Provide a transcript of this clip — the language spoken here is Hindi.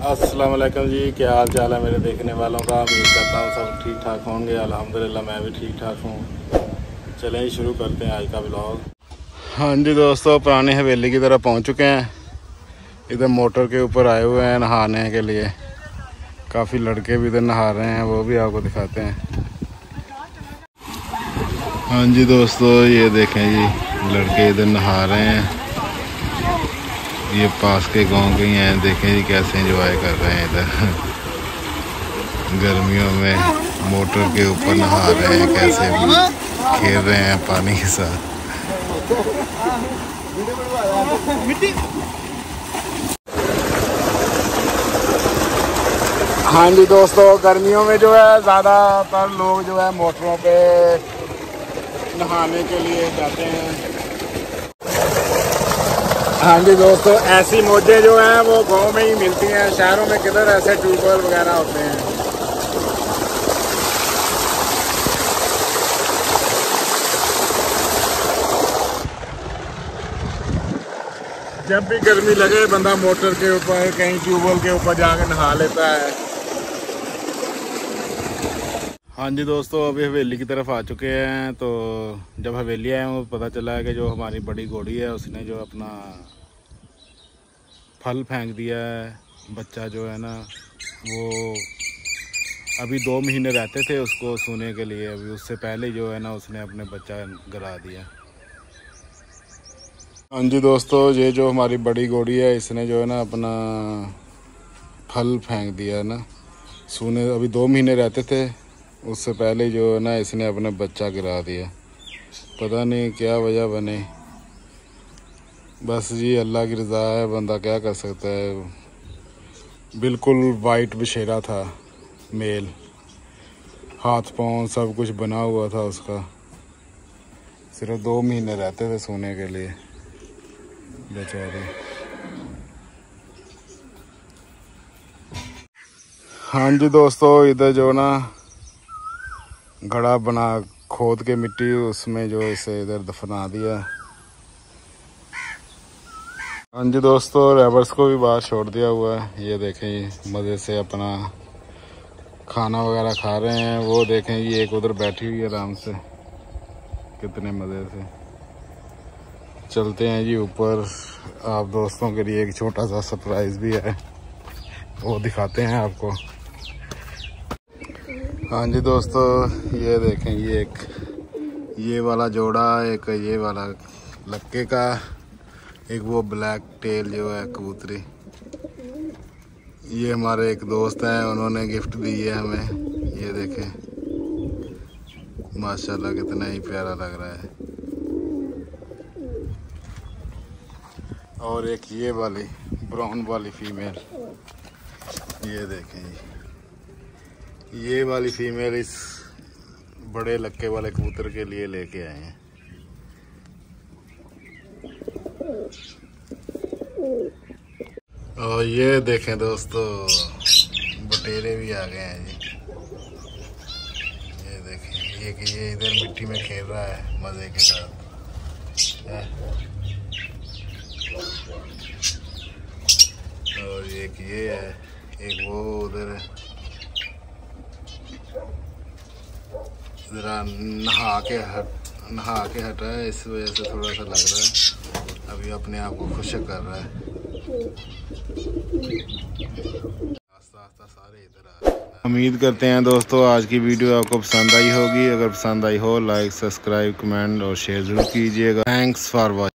अस्सलाम वालेकुम जी, क्या हाल चाल है मेरे देखने वालों का। उम्मीद करता हूँ सब ठीक ठाक होंगे। अल्हम्दुलिल्लाह मैं भी ठीक ठाक हूँ। चलें ही शुरू करते हैं आज का व्लॉग। हाँ जी दोस्तों, पुरानी हवेली की तरफ पहुँच चुके हैं। इधर मोटर के ऊपर आए हुए हैं नहाने के लिए। काफ़ी लड़के भी इधर नहा रहे हैं, वो भी आपको दिखाते हैं। हाँ जी दोस्तों, ये देखें जी, लड़के इधर नहा रहे हैं। ये पास के गांव के ही हैं। देखें जी कैसे एंजॉय कर रहे हैं इधर गर्मियों में। मोटर के ऊपर नहा रहे हैं, कैसे खेल रहे हैं पानी के साथ। हाँ जी दोस्तों, गर्मियों में जो है ज़्यादातर लोग जो है मोटरों पे नहाने के लिए जाते हैं। हाँ जी दोस्तों, ऐसी मौजें जो हैं वो गांव में ही मिलती हैं। शहरों में किधर ऐसे ट्यूबवेल वगैरह होते हैं। जब भी गर्मी लगे बंदा मोटर के ऊपर कहीं ट्यूबवेल के ऊपर जाकर नहा लेता है। हाँ जी दोस्तों, अभी हवेली की तरफ आ चुके हैं। तो जब हवेली आए वो पता चला है कि जो हमारी बड़ी घोड़ी है उसने जो अपना फल फेंक दिया है। बच्चा जो है ना, वो अभी 2 महीने रहते थे उसको सोने के लिए। अभी उससे पहले जो है ना उसने अपने बच्चा गिरा दिया। हाँ जी दोस्तों, ये जो हमारी बड़ी घोड़ी है इसने जो है ना अपना फल फेंक दिया ना सोने। अभी 2 महीने रहते थे, उससे पहले जो है ना इसने अपना बच्चा गिरा दिया। पता नहीं क्या वजह बने। बस जी अल्लाह की रज़ा है, बंदा क्या कर सकता है। बिल्कुल वाइट बशेरा था, मेल, हाथ पाँव सब कुछ बना हुआ था उसका। सिर्फ 2 महीने रहते थे सोने के लिए बेचारे। हाँ जी दोस्तों, इधर जो ना घड़ा बना खोद के मिट्टी उसमें जो इसे इधर दफना दिया। हाँ जी दोस्तों, रेबर्स को भी बाहर छोड़ दिया हुआ है। ये देखें मज़े से अपना खाना वगैरह खा रहे हैं। वो देखें ये एक उधर बैठी हुई है आराम से, कितने मज़े से। चलते हैं जी ऊपर। आप दोस्तों के लिए एक छोटा सा सरप्राइज़ भी है, वो दिखाते हैं आपको। हाँ जी दोस्तों, ये देखें ये वाला जोड़ा, एक ये वाला लक्के का, एक वो ब्लैक टेल जो है कबूतरी। ये हमारे एक दोस्त हैं, उन्होंने गिफ्ट दी है हमें। ये देखें माशाल्लाह कितना ही प्यारा लग रहा है। और एक ये वाली ब्राउन वाली फीमेल, ये देखें ये वाली फीमेल इस बड़े लक्के वाले कबूतर के लिए लेके आए हैं। और ये देखें दोस्तों, बटेरे भी आ गए हैं जी। ये देखें ये इधर मिट्टी में खेल रहा है मज़े के साथ। और एक ये है, एक वो उधर ज़रा नहा के हटा है, इस वजह से थोड़ा सा लग रहा है। अभी अपने आप को खुश कर रहा है। आस्ता सारे इधर आ रहे हैं। उम्मीद करते हैं दोस्तों आज की वीडियो आपको पसंद आई होगी। अगर पसंद आई हो लाइक, सब्सक्राइब, कमेंट और शेयर ज़रूर कीजिएगा। Thanks for watching.